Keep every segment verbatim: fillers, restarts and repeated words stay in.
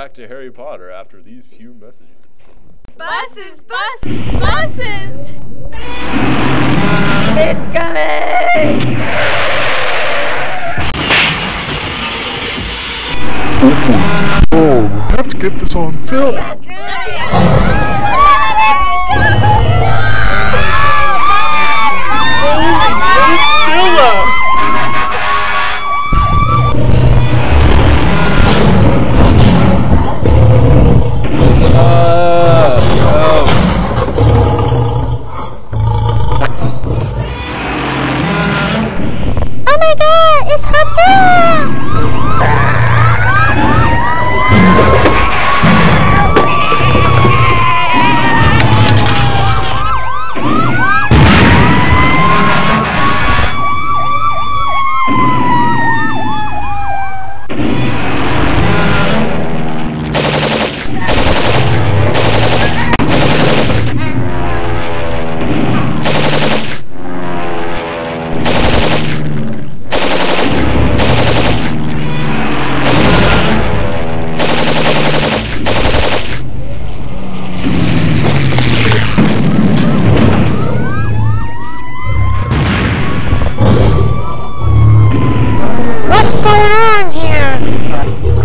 back to Harry Potter after these few messages. Buses, buses, buses! It's coming! Oh, I have to get this on film. Oh my god, it's Hobson! What's going on here?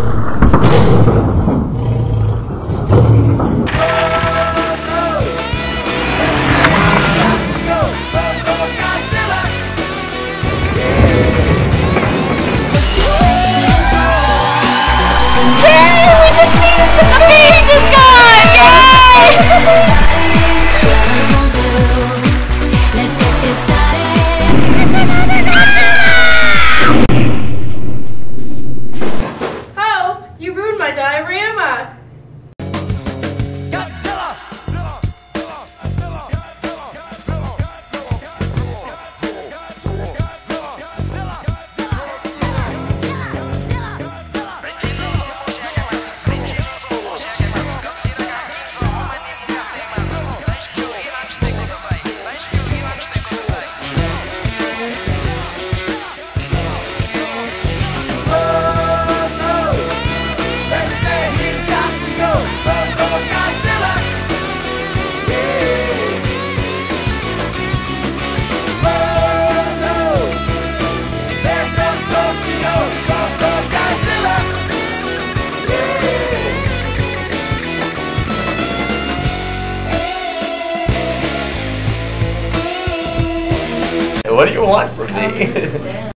You ruined my diorama! What do you want from me?